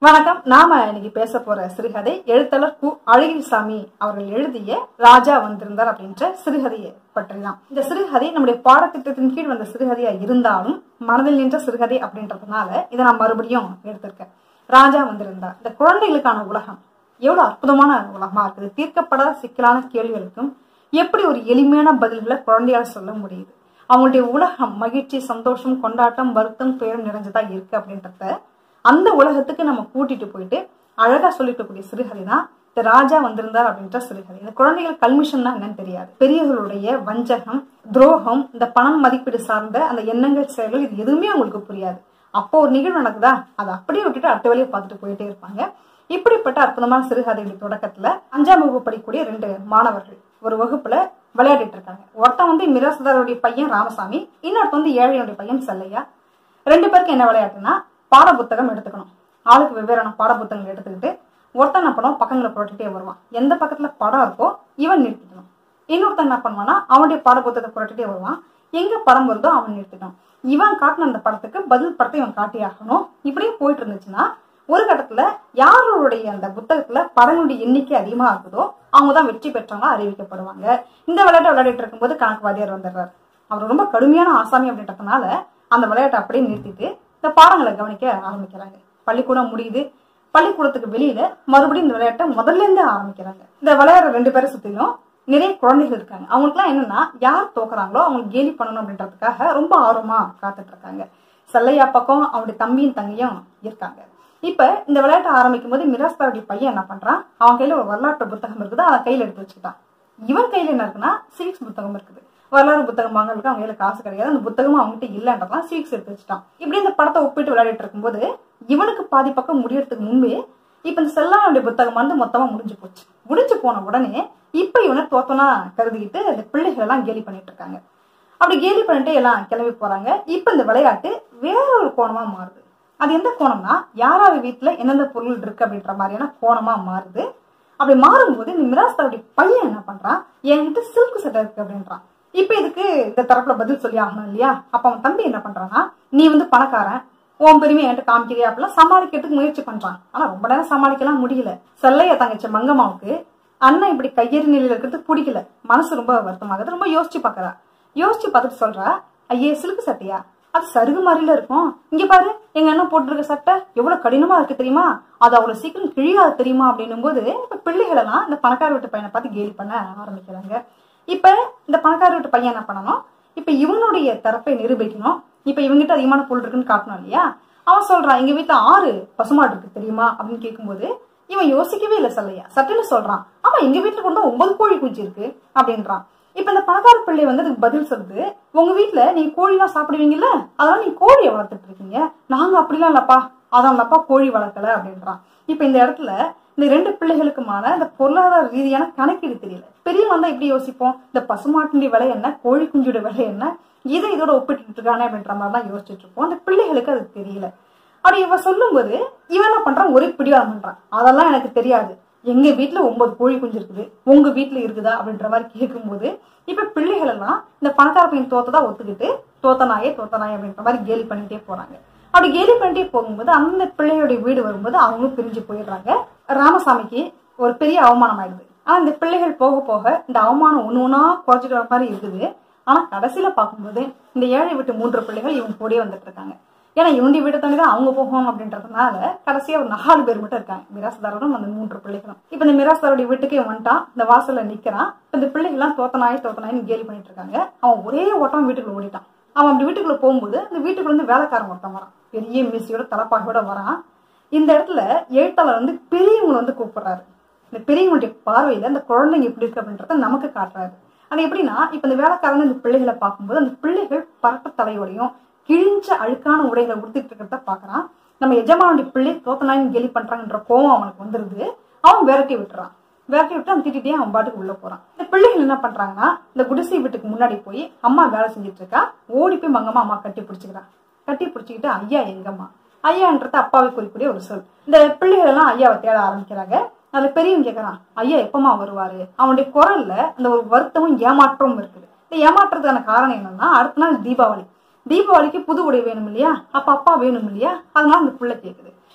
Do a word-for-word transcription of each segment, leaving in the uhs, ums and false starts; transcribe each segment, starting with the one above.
வணக்கம். நாம இன்னைக்கு பேச போற சிறுகதை எழுத்தாளர் கு அழகிரிசாமி அவர்கள் எழுதிய ராஜா வந்திருந்தார் அப்படின்ற சிறுகதையை பற்றிதான். இந்த சிறுகதை நம்முடைய பாடத்திட்டத்தின் கீழ் வந்த சிறுகதையா இருந்தாலும் மனதில் நின்ற சிறுகதை அப்படின்றதுனால இதை நான் மறுபடியும் எடுத்திருக்கேன். ராஜா வந்திருந்தார். இந்த குழந்தைகளுக்கான உலகம் எவ்வளவு அற்புதமான உலகமா இருக்குது. தீர்க்கப்படாத சிக்கலான கேள்விகளுக்கும் எப்படி ஒரு எளிமையான பதில்களை குழந்தையால் சொல்ல முடியுது. அவங்களுடைய உலகம் மகிழ்ச்சி, சந்தோஷம், கொண்டாட்டம், வருத்தம், துயரம் நிறைஞ்சதா இருக்கு அப்படின்றத அந்த உலகத்துக்கு நம்ம கூட்டிட்டு போயிட்டு அழகா சொல்லிக்கக்கூடிய சிறுகதை தான் இந்த ராஜா வந்திருந்தார் அப்படின்ற சிறுகதை. இந்த குழந்தைகள் கல்மிஷன்னா என்னன்னு தெரியாது. பெரியவர்களுடைய வஞ்சகம், துரோகம், இந்த பணம் மதிப்பீடு சார்ந்த அந்த எண்ணங்கள், செயல்கள் இது எதுவுமே அவங்களுக்கு புரியாது. அப்போ ஒரு நிகழ்வு நடக்குதா அதை அப்படியே விட்டுட்டு அடுத்த வேலையை பார்த்துட்டு போயிட்டே இருப்பாங்க. இப்படிப்பட்ட அற்புதமான சிறுகதையுடைய தொடக்கத்துல அஞ்சாம் வகுப்பு படிக்கக்கூடிய ரெண்டு மாணவர்கள் ஒரு வகுப்புல விளையாடிட்டு இருக்காங்க. ஒருத்தன் வந்து மிராசுதாருடைய பையன் ராமசாமி, இன்னொருத்த வந்து ஏழையுடைய பையன் செல்லையா. ரெண்டு பேருக்கு என்ன விளையாட்டுன்னா பாட புத்தகம் எடுத்துக்கணும். ஆளுக்கு வெவ்வேறான பாட புத்தகங்கள் எடுத்துக்கிட்டு ஒருத்தன் என்ன பண்ணுவான், பக்கங்களை புரட்டிட்டே வருவான். எந்த பக்கத்துல படம் இருக்கோ இவன் நிறுத்திக்கணும். இன்னொருத்தன் என்ன பண்ணுவான்னா அவனுடைய பாட புத்தகத்தை புரட்டிட்டே வருவான். எங்க படம் வருதோ அவன் நிறுத்திக்கணும். இவன் காட்டின அந்த படத்துக்கு பதில் படத்தை இவன் காட்டி ஆகணும். இப்படியே போயிட்டு இருந்துச்சுன்னா ஒரு கட்டத்துல யாருடைய அந்த புத்தகத்துல படங்களுடைய எண்ணிக்கை அதிகமா இருக்குதோ அவங்கதான் வெற்றி பெற்றவங்க அறிவிக்கப்படுவாங்க. இந்த விளையாட்டை விளையாடிட்டு இருக்கும்போது கணக்கு வாத்தியார் வந்துடுறாரு. அவர் ரொம்ப கடுமையான ஆசாமி அப்படின்றதுனால அந்த விளையாட்டை அப்படியே நிறுத்திட்டு இந்த பாடங்களை கவனிக்க ஆரம்பிக்கிறாங்க. பள்ளிக்கூடம் முடியுது. பள்ளிக்கூடத்துக்கு வெளியில மறுபடியும் இந்த விளையாட்டை முதல்ல இருந்து ஆரம்பிக்கிறாங்க. இந்த விளையாடுற ரெண்டு பேரை சுத்திலும் நிறைய குழந்தைகள் இருக்காங்க. அவங்களுக்கு எல்லாம் என்னன்னா யார் தோக்குறாங்களோ அவங்களுக்கு கேலி பண்ணணும் அப்படின்றதுக்காக ரொம்ப ஆர்வமா காத்துட்டு இருக்காங்க. செல்லையா பக்கம் அவனுடைய தம்பியும் தங்கையும் இருக்காங்க. இப்ப இந்த விளையாட்டை ஆரம்பிக்கும் போது மிராஸ்தாருடைய பையன் என்ன பண்றான், அவன் கையில ஒரு வரலாற்று புத்தகம் இருக்குது, அவன் கையில எடுத்து வச்சுக்கிட்டான். இவன் கையில என்ன இருக்குன்னா சிவிக்ஸ் புத்தகம் இருக்குது. வரலாறு புத்தகம் வாங்கறதுக்கு அவங்க கையில காசு கிடையாது. அந்த புத்தகமும் அவங்ககிட்ட இல்லன்றதான் சிவிக்ஸ் எடுத்து வச்சுட்டான். இப்படி இந்த படத்தை ஒப்பிட்டு விளையாடிட்டு இருக்கும்போது இவனுக்கு பாதி பக்கம் முடியறதுக்கு முன்பே இப்ப இந்த செல்லானுடைய புத்தகம் வந்து மொத்தமா முடிஞ்சு போச்சு. முடிஞ்சு போன உடனே இப்ப இவனை தோத்தனா கருதிக்கிட்டு இந்த பிள்ளைகள் எல்லாம் கேலி பண்ணிட்டு இருக்காங்க. அப்படி கேலி பண்ணிட்டு எல்லாம் கிளம்பி போறாங்க. இப்ப இந்த விளையாட்டு வேற ஒரு கோணமா மாறுது. அது எந்த கோணம்னா யாராவது வீட்டுல எந்தெந்த பொருள் இருக்கு அப்படின்ற மாதிரியான கோணமா மாறுது. அப்படி மாறும்போது இந்த மிராஸ்தாவுடைய பையன் என்ன பண்றான், என்கிட்ட சில்க் சட்டை இருக்கு அப்படின்றான். இப்ப இதுக்கு இந்த தரப்புல பதில் சொல்லி ஆகணும் இல்லையா. அப்ப அவன் தம்பி என்ன பண்றான்னா, நீ வந்து பணக்காரன், உன் பெருமையை என்கிட்ட காமிக்கிறியா அப்படிலாம் சமாளிக்கிறதுக்கு முயற்சி பண்றான். ஆனா ரொம்ப நேரம் சமாளிக்கலாம் முடியல. செல்லைய தங்கச்சி மங்கம்மாவுக்கு அண்ணன் இப்படி கையெறி நிலையில இருக்கிறதுக்கு பிடிக்கல. மனசு ரொம்ப வருத்தமாகுது. ரொம்ப யோசிச்சு பாக்குறா. யோசிச்சு பார்த்துட்டு சொல்றா, ஐயே சிலுக்கு சட்டையா, அது சருகு மாதிரில இருக்கும். இங்க பாரு எங்க அண்ணன் போட்டுருக்க சட்டை எவ்வளவு கடினமா இருக்கு தெரியுமா, அது அவ்வளவு சீக்கிரம் கிழியாது தெரியுமா அப்படின்னும் போது இப்ப பிள்ளைகள் எல்லாம் இந்த பணக்கார வீட்டு பையனை பார்த்து கேலி பண்ண ஆரம்பிக்கிறாங்க. இப்ப இந்த பணக்கார வீட்டு பையன் என்ன பண்ணணும், இப்ப இவனுடைய தரப்பை நிரூபிக்கணும். இப்ப இவங்கிட்ட அதிகமான பொருள் இருக்குன்னு காட்டணும் இல்லையா. அவன் சொல்றான், எங்க வீட்டுல ஆறு பசுமாடு இருக்கு தெரியுமா அப்படின்னு கேட்கும்போது இவன் யோசிக்கவே இல்லை. செல்லையா சட்டுன்னு சொல்றான், ஆமா எங்க வீட்டுல கொண்டு ஒன்பது கோழி குஞ்சு இருக்கு அப்படின்றான். இப்ப இந்த பணக்கார பிள்ளை வந்து அதுக்கு பதில் சொல்லுது, உங்க வீட்டுல நீங்க கோழி எல்லாம் சாப்பிடுவீங்கல்ல, அதனால நீங்க கோழியை வளர்த்துட்டு இருக்கீங்க. நாங்க அப்படிலாம் இல்லப்பா, அதான் இல்லப்பா கோழி வளர்க்கல அப்படின்றான். இப்ப இந்த இடத்துல இந்த ரெண்டு பிள்ளைகளுக்குமான இந்த பொருளாதார ரீதியான கணக்கீடு தெரியல. பெரியவன் தான் இப்படி யோசிப்போம், இந்த பசுமாட்டினுடைய விலை என்ன, கோழி குஞ்சுடைய விலை என்ன, இதை இதோட ஒப்பிட்டு இருக்கானே அப்படின்ற மாதிரி தான் யோசிச்சுட்டு இருப்போம். அந்த பிள்ளைகளுக்கு அது தெரியல. அப்படி இவன் சொல்லும் போது இவன் என்ன பண்றான், ஒரே பிடிவாதம் பண்றான். அதெல்லாம் எனக்கு தெரியாது, எங்க வீட்டுல ஒன்பது கோழி குஞ்சு இருக்குது, உங்க வீட்டுல இருக்குதா அப்படின்ற மாதிரி கேட்கும் போது இப்ப பிள்ளைகள் எல்லாம் இந்த பணக்கார பையன் தோத்ததா ஒத்துக்கிட்டு தோத்தனாயே தோத்தனாயே அப்படின்ற மாதிரி கேலி பண்ணிட்டே போறாங்க. அப்படி கேலி பண்ணிட்டே போகும்போது அந்த பிள்ளைகளுடைய வீடு வரும்போது அவங்களும் பிரிஞ்சு போயிடுறாங்க. ராமசாமிக்கு ஒரு பெரிய அவமானம் ஆயிடுது. ஆனா இந்த பிள்ளைகள் போக போக இந்த அவமானம் ஒண்ணு ஒன்னா குறைச்சிட்டு வர மாதிரி இருக்குது. ஆனா கடைசியில பார்க்கும்போது இந்த ஏழை வீட்டு மூன்று பிள்ளைகள் இவங்க கூடயே வந்துட்டு இருக்காங்க. ஏன்னா இவனுடைய வீட்டை தாண்டி தான் அவங்க போகணும் அப்படின்றதுனால கடைசியா ஒரு நாலு பேர் மட்டும் இருக்காங்க, மிராசுதாரரும் அந்த மூன்று பிள்ளைகளும். இப்ப இந்த மிராசுதாருடைய வீட்டுக்கே வந்துட்டான், இந்த வாசல்ல நிக்கிறான். இந்த பிள்ளைகள் எல்லாம் தோத்தனாய் தோத்தனாயின்னு கேலி பண்ணிட்டு இருக்காங்க. அவன் ஒரே ஓட்டம் வீட்டுக்குள்ள ஓடிட்டான். அவன் அப்படி வீட்டுக்குள்ள போகும்போது அந்த வீட்டுக்குள்ள இருந்து வேலைக்காரன் ஒருத்தன் வரான், பெரிய மீசியோட தலைப்பாகையோட வரான். இந்த இடத்துல எழுத்தாளர் வந்து பெரியவங்களை வந்து கூப்பிடுறாரு. இந்த பெரியவங்களுடைய பார்வையில இந்த குழந்தைங்க எப்படி இருக்கு அப்படின்றத நமக்கு காட்டுறாரு. அது எப்படின்னா, இப்ப இந்த வேலைக்காரங்க இந்த பிள்ளைகளை பார்க்கும்போது அந்த பிள்ளைகள் பரட்ட தலையோடையும் கிழிஞ்ச அழுக்கான உடைகளை உடுத்திட்டு இருக்கிறத பாக்குறான். நம்ம எஜமானுடைய பிள்ளை தோத்தனாயின்னு கேலி பண்றாங்கன்ற கோவம் அவனுக்கு வந்துருது. அவன் விரட்டி விட்டுறான். விரட்டி விட்டு அவன் திட்டிட்டே அவன் பாட்டுக்கு உள்ள போறான். இந்த பிள்ளைகள் என்ன பண்றாங்கன்னா, இந்த குடிசை வீட்டுக்கு முன்னாடி போய் அம்மா வேலை செஞ்சுட்டு இருக்கா, ஓடி போய் மங்கம்மா அம்மா கட்டி பிடிச்சிக்கிறான். கட்டி பிடிச்சிக்கிட்டு ஐயா எங்கம்மா, ஐயான்றது அப்பாவை குறிக்கூடிய ஒரு சொல். இந்த பிள்ளைகள் எல்லாம் ஐயாவை தேட ஆரம்பிக்கிறாங்க. அதுல பெரியவன் கேட்கறான், ஐயா எப்பமா வருவாரு. அவனுடைய குரல்ல அந்த ஒரு வருத்தமும் ஏமாற்றமும் இருக்குது. இந்த ஏமாற்றத்துக்கான காரணம் என்னன்னா, அடுத்த நாள் தீபாவளி. தீபாவளிக்கு புது உடை வேணும் இல்லையா, அப்ப அப்பா வேணும் இல்லையா, அதனால அந்த பிள்ளை கேக்குது.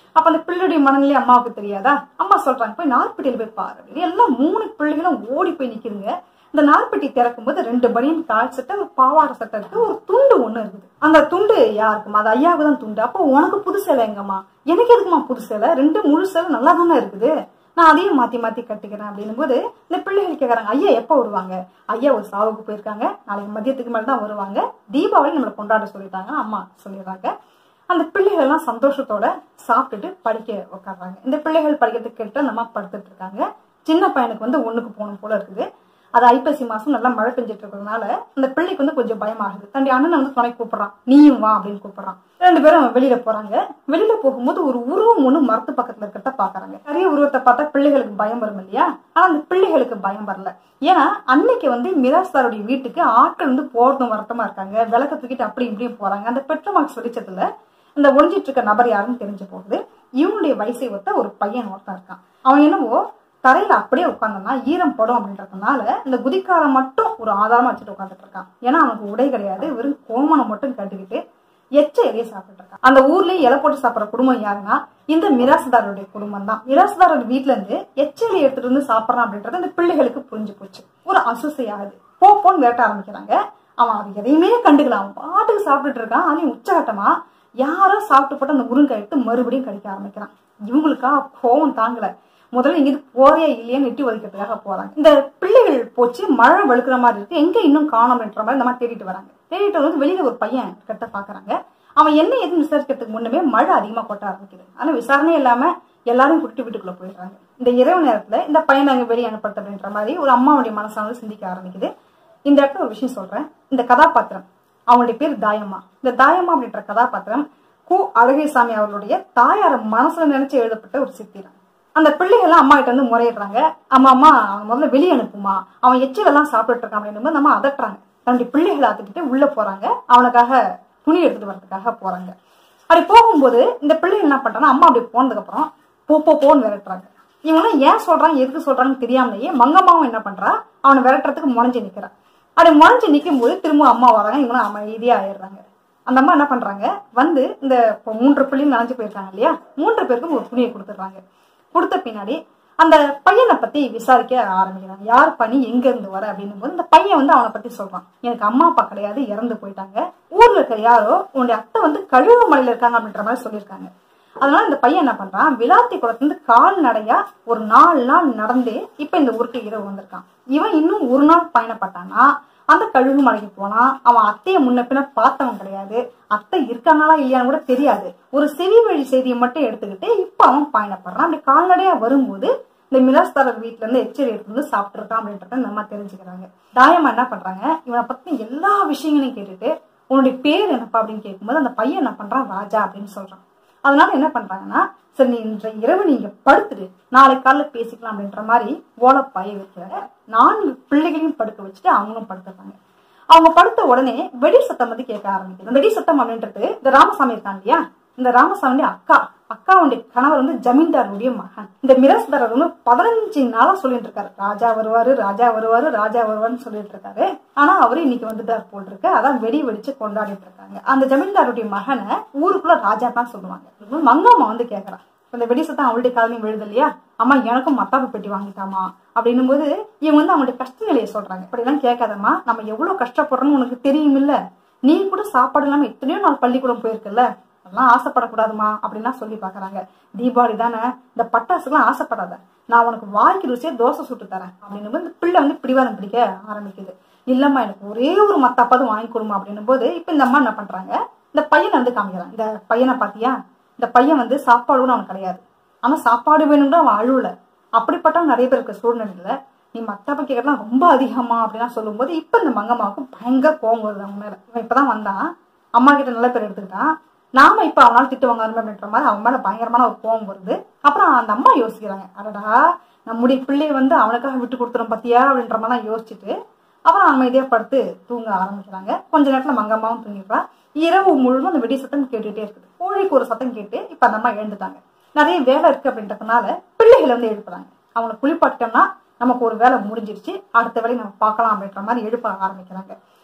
அப்ப அந்த பிள்ளையுடைய மனநிலை அம்மாவுக்கு தெரியாதா? அம்மா சொல்றாங்க போய் நார்பட்டியில போய் பாரு அப்படின்னு. எல்லாம் மூணு பிள்ளைகளும் ஓடி போய் நிக்குதுங்க. இந்த நார்பட்டி திறக்கும் போது ரெண்டு பனியன் கால் சட்டை, ஒரு பாவாடை சட்டை இருக்கு, ஒரு துண்டு ஒண்ணு இருக்குது. அந்த துண்டு யாருக்குமா? அது ஐயாவுக்கு தான் துண்டு. அப்போ உனக்கு புது சேலை எங்கம்மா? எனக்கு எதுக்குமா புது சேலை? ரெண்டு முழு சேலை நல்லா தானே இருக்குது, நான் அதையும் மாத்தி மாத்தி கட்டிக்கிறேன் அப்படின்னும் போது இந்த பிள்ளைகள் கேட்கறாங்க, ஐயா எப்ப வருவாங்க? ஐயா ஒரு சாவுக்கு போயிருக்காங்க, நாளைக்கு மதியத்துக்கு மேல தான் வருவாங்க, தீபாவளி நம்மளை கொண்டாட சொல்லிட்டாங்க அம்மா சொல்லிடுறாங்க. அந்த பிள்ளைகள் எல்லாம் சந்தோஷத்தோட சாப்பிட்டுட்டு படிக்க உட்காடுறாங்க. இந்த பிள்ளைகள் படிக்கிறதுக்கு கேட்டு அந்த அம்மா படுத்துட்டு இருக்காங்க. சின்ன பையனுக்கு வந்து ஒண்ணுக்கு போகணும் போல இருக்குது. அது ஐப்பசி மாசம் நல்லா மழை பெஞ்சிட்டு இருக்கிறதுனால அந்த பிள்ளைக்கு வந்து கொஞ்சம் பயமாகுது. தன்னுடைய அண்ணனை வந்து துணை கூப்பிடுறான், நீயும் வா அப்படின்னு கூப்பிடுறான். ரெண்டு பேரும் வெளியில போறாங்க. வெளியில போகும்போது ஒரு உருவம் ஒண்ணு மரத்து பக்கத்துல இருக்கிறத பாக்குறாங்க. நிறைய உருவத்தை பார்த்தா பிள்ளைகளுக்கு பயம் வரும் இல்லையா? ஆனா அந்த பிள்ளைகளுக்கு பயம் வரல. ஏன்னா அன்னைக்கு வந்து மிராஸ்தாருடைய வீட்டுக்கு ஆட்கள் வந்து போறதும் வரத்தமா இருக்காங்க, விளக்க தூக்கிட்டு அப்படி இப்படியும் போறாங்க. அந்த பெட்ரோமார்க்ஸ் வெளிச்சத்துல இந்த ஒளிஞ்சிட்டு இருக்க நபர் யாருன்னு தெரிஞ்சு போகுது. இவனுடைய வயசை ஒத்த ஒரு பையன் ஒருத்தன் இருக்கான். அவன் என்னவோ தரையில அப்படியே உட்கார்ந்தனா ஈரம் படும் அப்படின்றதுனால இந்த குதிக்காலம் மட்டும் ஒரு ஆதாரமா வச்சுட்டு உட்காந்துட்டு இருக்கான். ஏன்னா அவனுக்கு உடை கிடையாது, வெறும் கோமணம் மட்டும் கட்டிக்கிட்டு எச்ச இலையை சாப்பிட்டு இருக்கான். அந்த ஊர்லயே இலை போட்டு சாப்பிட்ற குடும்பம் யாருன்னா இந்த மிராசுதாரோடைய குடும்பம் தான். மிராசுதாரோட வீட்டுல இருந்து எச்ச இலையை எடுத்துட்டு வந்து சாப்பிடறான் அப்படின்றது அந்த பிள்ளைகளுக்கு புரிஞ்சு போச்சு. ஒரு அசுசையாகுது. போ போன்னு விரட்ட ஆரம்பிக்கிறாங்க. அவன் அது எதையுமே கண்டுக்கலாம், அவன் பாட்டுக்கு சாப்பிட்டுட்டு இருக்கான். அதையும் உச்சகட்டமா யாரோ சாப்பிட்டு போட்டு அந்த முருங்கை எடுத்து மறுபடியும் கடிக்க ஆரம்பிக்கிறான். இவங்களுக்கா கோவம் தாங்கல. முதல்ல இங்கிட்டு போறியா இல்லையான்னு எட்டி ஒதுக்கிறதுக்காக போறாங்க. இந்த பிள்ளைகள் போச்சு, மழை வெளுக்கிற மாதிரி இருக்கு, எங்க இன்னும் காணோம்ன்ற மாதிரி இந்த மாதிரி தேடிட்டு வராங்க. தேடிட்டு வந்து வெளியில ஒரு பையன் கிட்ட பாக்குறாங்க. அவன் என்ன எதுவும் விசாரிக்கிறதுக்கு முன்னமே மழை அதிகமா கொட்ட ஆரம்பிக்குது. ஆனா விசாரணை இல்லாம எல்லாரும் கூட்டிட்டு வீட்டுக்குள்ள போயிடுறாங்க. இந்த இரவு நேரத்துல இந்த பையனை அங்க வெளியே அனுப்படுத்த அப்படின்ற மாதிரி ஒரு அம்மாவுடைய மனசானது சிந்திக்க ஆரம்பிக்குது. இந்த இடத்துல ஒரு விஷயம் சொல்றேன். இந்த கதாபாத்திரம் அவங்களுடைய பேர் தாயம்மா. இந்த தாயம்மா அப்படின்ற கதாபாத்திரம் கு அழகிரிசாமி அவர்களுடைய தாயார மனசுல நினைச்சு எழுதப்பட்ட ஒரு சித்திரம். அந்த பிள்ளைகள்லாம் அம்மா கிட்ட வந்து முறையிடுறாங்க, அம்மா அம்மா அவன் முதல்ல வெளியே அனுப்புமா, அவன் எச்சில் எல்லாம் சாப்பிட்டு இருக்கான் அப்படின்னு நம்ம அதட்டுறாங்க. தன்னுடைய பிள்ளைகளை ஆத்துக்கிட்டு உள்ள போறாங்க. அவனுக்காக துணி எடுத்துட்டு வர்றதுக்காக போறாங்க. அப்படி போகும்போது இந்த பிள்ளைகள் என்ன பண்றாங்க, அம்மா அப்படி போனதுக்கு அப்புறம் போ போ போன்னு விரட்டுறாங்க. இவங்க ஏன் சொல்றாங்க எதுக்கு சொல்றாங்கன்னு தெரியாமலேயே மங்கம்மாவும் என்ன பண்றா, அவனை விரட்டுறதுக்கு முனைஞ்சு நிக்கிறான். அப்படி முனைஞ்சு நிக்கும் போது திரும்ப அம்மா வராங்க. இவங்களும் அமைதியா ஆயிடுறாங்க. அந்த அம்மா என்ன பண்றாங்க, வந்து இந்த மூன்று பிள்ளைங்க நனைஞ்சு போயிருக்காங்க இல்லையா, மூன்று பேருக்கும் ஒரு துணியை கொடுத்துடுறாங்க. கொடுத்த பின்னாடி அந்த பையனை பத்தி விசாரிக்க ஆரம்பிக்கிறாங்க. யார் பண்ணி எங்க இருந்து வர அப்படின்னும் போது இந்த பையன் வந்து அவனை பத்தி சொல்றான். எனக்கு அம்மா அப்பா கிடையாது, இறந்து போயிட்டாங்க. ஊர்ல இருக்க யாரோ உன்னுடைய அத்தை வந்து கழுவு மலையில இருக்காங்க அப்படின்ற மாதிரி சொல்லியிருக்காங்க. அதனால இந்த பையன் என்ன பண்றான், விளாத்தி குளத்துல இருந்து கால்நடையா ஒரு நாலு நாள் நடந்தே இப்ப இந்த ஊருக்கு இரவு வந்திருக்கான். இவன் இன்னும் ஒரு நாள் பயணப்பட்டானா அந்த கழுகு மலைக்கு போனா அவன் அத்தைய முன்ன பின்ன பார்த்தவன் கிடையாது, அத்தை இருக்காங்களா இல்லையான்னு கூட தெரியாது. ஒரு செவி வழி செய்தியை மட்டும் எடுத்துக்கிட்டு இப்ப அவன் பயணப்படுறான். அப்படி கால்நடையா வரும்போது இந்த மிராஸ்தாரர் வீட்டுல இருந்து எச்சரி எடுத்து வந்து சாப்பிட்டு இருக்கான் அப்படின்றத நம்ம தெரிஞ்சுக்கிறாங்க. தாயம்மா என்ன பண்றாங்க, இவனை பத்தி எல்லா விஷயங்களையும் கேட்டுட்டு உன்னுடைய பேர் என்னப்பா அப்படின்னு கேட்கும்போது அந்த பையன் என்ன பண்றான், ராஜா அப்படின்னு சொல்றான். அதனால என்ன பண்றாங்கன்னா, சரி நீ இன்ற இரவு நீங்க படுத்துட்டு நாளை காலைல பேசிக்கலாம் அப்படின்ற மாதிரி ஓலப்பாய வைக்கிற நான்கு பிள்ளைகளையும் படுக்க வச்சுட்டு அவங்களும் படுத்துறாங்க. அவங்க படுத்த உடனே வெடி சத்தம் வந்து கேட்க ஆரம்பிக்குது. வெடி சத்தம் அப்படின்றது இந்த ராமசாமி இருக்காங்க இல்லையா, இந்த ராமசாமி அக்கா அக்காவுடைய கணவர் வந்து ஜமீன்தாருடைய மகன். இந்த மிராஸ்தாரர் வந்து பதினஞ்சு நாளா சொல்லிட்டு இருக்காரு, ராஜா வருவாரு ராஜா வருவாரு ராஜா வருவாருன்னு சொல்லிட்டு இருக்காரு. ஆனா அவரு இன்னைக்கு வந்துட்டார் போல் இருக்கு. அதான் வெடி வெடிச்சு கொண்டாடிட்டு இருக்காங்க. அந்த ஜமீன்தாருடைய மகனை ஊருக்குள்ள ராஜா தான் சொல்லுவாங்க. மங்கம்மா வந்து கேக்குறான், இந்த வெடி சத்தம் அவளுடைய காலையும் விழுது இல்லையா, அம்மா எனக்கும் மத்தாப்பு பெட்டி வாங்கிட்டாமா அப்படின்னும் போது இவங்க வந்து அவங்களுடைய கஷ்ட நிலையை சொல்றாங்க. அப்படிலாம் கேட்காதம்மா, நம்ம எவ்வளவு கஷ்டப்படுறோம்னு உனக்கு தெரியும் இல்ல, நீ கூட சாப்பாடு இல்லாம எத்தனையோ நாள் பள்ளிக்கூடம் போயிருக்குல்ல, அதெல்லாம் ஆசைப்படக்கூடாதுமா அப்படின்னா சொல்லி பாக்குறாங்க. தீபாவளி தானே, இந்த பட்டாசுக்கெல்லாம் ஆசைப்படாத, நான் உனக்கு வாழ்க்கை ருசியா தோசை சுட்டு தரேன் அப்படின்னு இந்த பிள்ளை வந்து பிடிவாதம் பிடிக்க ஆரம்பிக்குது. இல்லம்மா எனக்கு ஒரே ஒரு மத்தாப்பாவது வாங்கி கொடுமா அப்படின்னும் போது இப்ப இந்த அம்மா என்ன பண்றாங்க, இந்த பையனை வந்து காமிக்கிறான். இந்த பையனை பாத்தியா, இந்த பையன் வந்து சாப்பாடு கூட அவனுக்கு கிடையாது, ஆனா சாப்பாடு வேணும்னு அவன் அழுவல. அப்படிப்பட்டவங்க நிறைய பேர் இருக்க சூழ்நிலையில நீ மத்தாப்ப கேட்கலாம் ரொம்ப அதிகமா அப்படின்னா சொல்லும் போது இப்ப இந்த மங்கம்மாவுக்கு பயங்கர கோவம் வருது அவங்க மேல. இவன் இப்பதான் வந்தான், அம்மா கிட்ட நல்ல பேர் எடுத்துக்கிட்டான், நாம இப்ப அவனால திட்டு வாங்க அப்படின்ற மாதிரி அவன் மேல பயங்கரமான ஒரு கோவம் வருது. அப்புறம் அந்த அம்மா யோசிக்கிறாங்க, அடடா நம்முடைய பிள்ளைய வந்து அவனுக்காக விட்டு கொடுத்துரும் பத்தியா அப்படின்ற மாதிரி யோசிச்சுட்டு அப்புறம் அமைதியா படுத்து தூங்க ஆரம்பிக்கிறாங்க. கொஞ்ச நேரத்துல மங்கம்மாவும் தூங்கிடுறா. இரவு முழுவதும் அந்த வெடி சத்தம் கேட்டுட்டே இருக்குது. கோழிக்கு ஒரு சத்தம் கேட்டு இப்ப அந்த அம்மா எழுந்துட்டாங்க. நிறைய வேலை இருக்கு அப்படின்றதுனால பிள்ளைகளை வந்து எழுப்புறாங்க. அவங்களை குளிப்பாட்டோம்னா நமக்கு ஒரு வேலை முடிஞ்சிருச்சு, அடுத்த வேலையை நம்ம பார்க்கலாம் அப்படின்ற மாதிரி எழுப்ப ஆரம்பிக்கிறாங்க.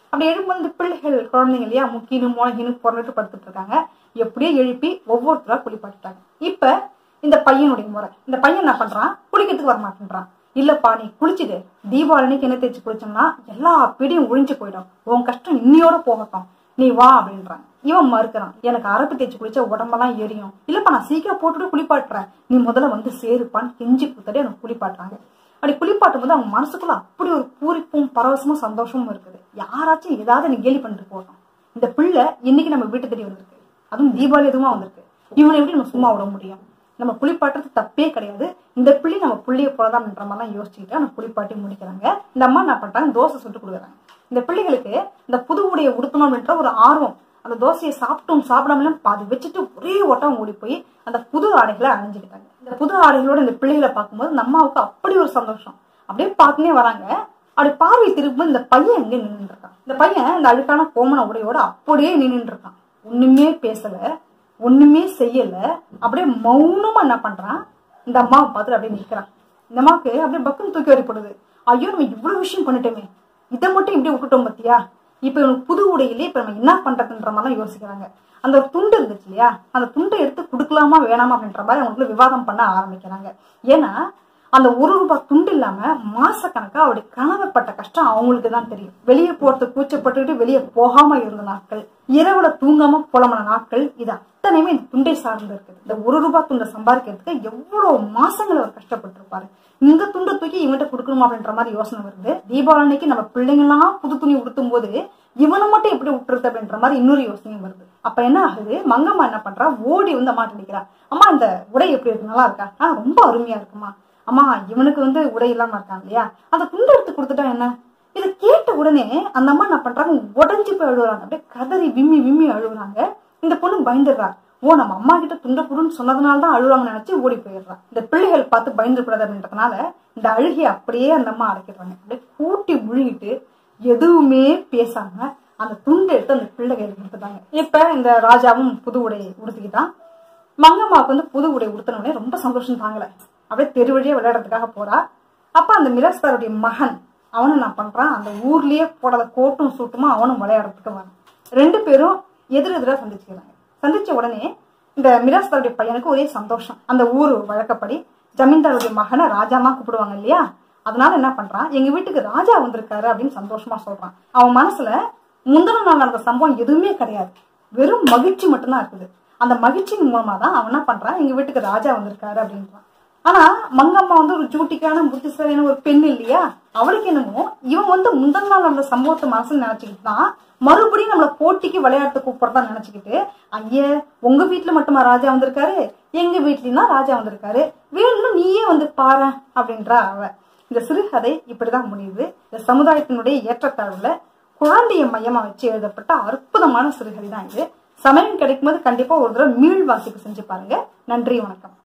அப்படி எழுப்பும்போது இந்த பிள்ளைகள் குழந்தைங்க இல்லையா முக்கின்னு மோனகின்னு பொருளிட்டு படுத்துட்டு இருக்காங்க. எப்படியோ எழுப்பி ஒவ்வொருத்தரா குளிப்பாட்டுட்டாங்க. இப்ப இந்த பையனுடைய முறை, இந்த பையன் என்ன பண்றான், குளிக்கிறதுக்கு வரமாட்டேன்றான். இல்லப்பா நீ குளிச்சுடு, தீபாவளிக்கு என்ன தேய்ச்சி குளிச்சோம்னா எல்லா பீடியும் ஒழிஞ்சு போயிடும், உன் கஷ்டம் இன்னியோட போகட்டும், நீ வா அப்படின்றான். இவன் மறுக்கிறான், எனக்கு அரப்பு தேய்ச்சி குளிச்சா உடம்பெல்லாம் எரியும், இல்லப்பா நான் சீக்கிரம் போட்டுட்டு குளிப்பாட்டுறேன், நீ முதல்ல வந்து சேருப்பான்னு கெஞ்சி குத்தடி எனக்கு குளிப்பாட்டுறாங்க. அப்படி குளிப்பாட்டும் போது அவங்க மனசுக்குள்ள அப்படி ஒரு பூரிப்பும் பரவசமும் சந்தோஷமும் இருக்குது. யாராச்சும் ஏதாவது நீ கேலி பண்ணிட்டு போட்டோம், இந்த பிள்ளை இன்னைக்கு நம்ம வீட்டு தேடி வந்திருக்கு, அதுவும் தீபாவளி எதுவுமா வந்திருக்கு, இவனை எப்படி நம்ம சும்மா விட முடியும், நம்ம குளிப்பாட்டுறது தப்பே கிடையாது, இந்த பிள்ளை நம்ம பிள்ளைய போலதான்ன்ற மாதிரிலாம் யோசிச்சுக்கிட்டு நம்ம குளிப்பாட்டி முடிக்கிறாங்க. இந்த அம்மா என்ன பண்றாங்க, தோசை சுட்டு கொடுக்குறாங்க. இந்த பிள்ளைகளுக்கு இந்த புது உடைய உடுத்தணும் அப்படின்ற ஒரு ஆர்வம், அந்த தோசையை சாப்பிட்டும் சாப்பிடாமலும் பாதி வச்சுட்டு ஒரே ஓட்டம் ஓடி போய் அந்த புது ஆடைகளை அணிஞ்சுக்கிட்டாங்க. இந்த புது ஆடைகளோட இந்த பிள்ளைகளை பார்க்கும்போது இந்த அம்மாவுக்கு அப்படி ஒரு சந்தோஷம். அப்படியே பார்த்துனே வராங்க. அப்படி பார்வை திரும்ப இந்த பையன் எங்க நின்று இருக்கான். இந்த பையன் இந்த அழுக்கான கோமண உடையோட அப்படியே நின்று இருக்கான். ஒண்ணுமே பேசல, ஒண்ணுமே செய்யல, அப்படியே மௌனமா என்ன பண்றான், இந்த அம்மாவை பார்த்துட்டு அப்படியே நிற்கிறான். இந்த அம்மாவுக்கு அப்படியே பக்கம் தூக்கி வரைப்படுது. ஐயோ நம்ம இவ்வளவு விஷயம் பண்ணிட்டோமே, இதை மட்டும் இப்படி விட்டுட்டோம் பத்தியா, இப்ப இவனுக்கு புது உடையிலே இப்ப நம்ம என்ன பண்றதுன்ற மாதிரிலாம் யோசிக்கிறாங்க. அந்த ஒரு துண்டு இருந்துச்சு இல்லையா, அந்த துண்டை எடுத்து கொடுக்கலாமா வேணாமா அப்படின்ற மாதிரி அவங்களுக்குள்ள விவாதம் பண்ண ஆரம்பிக்கிறாங்க. ஏன்னா அந்த ஒரு ரூபாய் துண்டு இல்லாம மாசக்கணக்கா அவருடைய கனவுப்பட்ட கஷ்டம் அவங்களுக்கு தான் தெரியும். வெளியே போறது கூச்சப்பட்டுக்கிட்டு வெளியே போகாம இருந்த நாட்கள், இரவுல தூங்காம புலம்புன நாட்கள், இது அத்தனையுமே இந்த துண்டை சார்ந்து இருக்குது. இந்த ஒரு ரூபாய் துண்டை சம்பாதிக்கிறதுக்கு எவ்வளவு மாசங்கள் அவர் கஷ்டப்பட்டு இருப்பாரு. இந்த துண்டை தூக்கி இவன்கிட்ட கொடுக்கணுமா அப்படின்ற மாதிரி யோசனை வருது. தீபாவளிக்கு நம்ம பிள்ளைங்கெல்லாம் புது துணி உடுத்தும் போது இவனை மட்டும் எப்படி விட்டுருது அப்படின்ற மாதிரி இன்னொரு யோசனையும் வருது. அப்ப என்ன ஆகுது, மங்கம்மா என்ன பண்றா, ஓடி வந்து அம்மா நினைக்கிறா, அம்மா இந்த உடை எப்படி இருக்கு, நல்லா இருக்கா, ஆஹ் ரொம்ப அருமையா இருக்குமா, அம்மா இவனுக்கு வந்து உடை இல்லாம இருக்கான் இல்லையா, அந்த துண்டை எடுத்து கொடுத்துட்டா என்ன. இதை கேட்ட உடனே அந்த அம்மா என்ன பண்றாங்க, உடஞ்சி போய் அழுகுறாங்க, அப்படியே கதறி விம்மி விம்மி அழுகுறாங்க. இந்த பொண்ணு பயந்துடுறா, ஓ நம்ம அம்மா கிட்ட துண்டை கொடுன்னு சொன்னதுனாலதான் அழுவாங்கன்னு நினைச்சு ஓடி போயிடுறா. இந்த பிள்ளைகள் பார்த்து பயந்து கூடாது அப்படின்றதுனால இந்த அழுகையை அப்படியே அந்த அம்மா அடைக்கிறாங்க. அப்படியே கூட்டி முழுகிட்டு எதுவுமே பேசாம அந்த துண்டை எடுத்து அந்த பிள்ளைகள் கொடுத்துட்டாங்க. இப்ப இந்த ராஜாவும் புது உடையை உடுத்திக்கிட்டான். மங்கம்மாவுக்கு வந்து புது உடை உடுத்தினோடனே ரொம்ப சந்தோஷம் தாங்கல, அப்படியே தெரு வழியே விளையாடுறதுக்காக போறா. அப்ப அந்த மிராஸ்தாருடைய மகன் அவனும் நான் பண்றான், அந்த ஊர்லயே போடாத கோட்டும் சூட்டுமா அவனும் விளையாடுறதுக்கு வரான். ரெண்டு பேரும் எதிர் எதிராக சந்திச்சுக்கிறாங்க. சந்திச்ச உடனே இந்த மிராஸ்தாருடைய பையனுக்கு ஒரே சந்தோஷம். அந்த ஊர் வழக்கப்படி ஜமீன்தாருடைய மகனை ராஜாமா கூப்பிடுவாங்க இல்லையா, அதனால என்ன பண்றான், எங்க வீட்டுக்கு ராஜா வந்திருக்காரு அப்படின்னு சந்தோஷமா சொல்றான். அவன் மனசுல முந்தின நாள் நடந்த சம்பவம் எதுவுமே கிடையாது, வெறும் மகிழ்ச்சி மட்டும்தான் இருக்குது. அந்த மகிழ்ச்சியின் மூலமா தான் அவன் என்ன பண்றான், எங்க வீட்டுக்கு ராஜா வந்திருக்காரு அப்படின்றான். ஆனா மங்கம்மா வந்து ஒரு ஜூட்டிக்கான புத்திசாலியான ஒரு பெண் இல்லையா, அவளுக்கு என்னமோ இவன் வந்து முந்தின நாள் நடந்த சம்பவத்தை மனசுல நினைச்சுக்கிட்டு தான் மறுபடியும் நம்மள போட்டிக்கு விளையாட்டு கூப்பிடுறதா நினைச்சுக்கிட்டு, ஐய உங்க வீட்டுல மட்டுமா ராஜா வந்திருக்காரு, எங்க வீட்லயும் ராஜா வந்திருக்காரு, வேணும் நீயே வந்து பாரு அப்படின்றா அவ. இந்த சிறுகதை இப்படிதான் முடியுது. இந்த சமுதாயத்தினுடைய ஏற்றத்தாழ்வுல குழந்தைய மையமா வச்சு எழுதப்பட்ட அற்புதமான சிறுகதை தான் இது. சமயம் கிடைக்கும் போது கண்டிப்பா ஒரு தடவை மீள் வாசிப்பு செஞ்சு பாருங்க. நன்றி, வணக்கம்.